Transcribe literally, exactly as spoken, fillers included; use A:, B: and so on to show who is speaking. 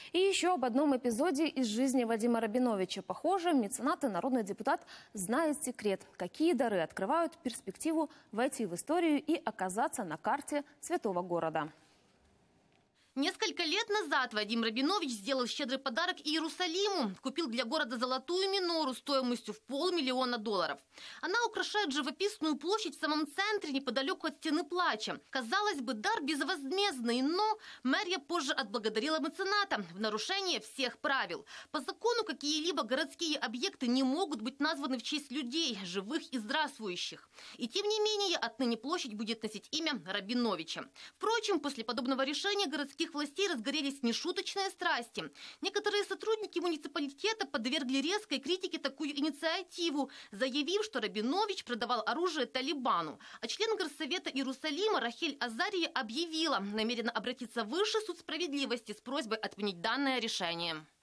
A: И еще об одном эпизоде из жизни Вадима Рабиновича. Похоже, меценат и народный депутат знает секрет, какие дары открывают перспективу войти в историю и оказаться на карте святого города.
B: Несколько лет назад Вадим Рабинович сделал щедрый подарок Иерусалиму. Купил для города золотую минору стоимостью в полмиллиона долларов. Она украшает живописную площадь в самом центре, неподалеку от стены плача. Казалось бы, дар безвозмездный, но мэрия позже отблагодарила мецената в нарушение всех правил. По закону какие-либо городские объекты не могут быть названы в честь людей, живых и здравствующих. И тем не менее, отныне площадь будет носить имя Рабиновича. Впрочем, после подобного решения городских властей разгорелись нешуточные страсти. Некоторые сотрудники муниципалитета подвергли резкой критике такую инициативу, заявив, что Рабинович продавал оружие Талибану. А член горсовета Иерусалима Рахель Азария объявила, намерена обратиться в высший суд справедливости с просьбой отменить данное решение.